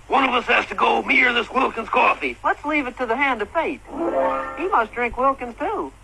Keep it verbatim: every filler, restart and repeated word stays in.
One of us has to go, me or this Wilkins coffee. Let's leave it to the hand of fate. He must drink Wilkins, too.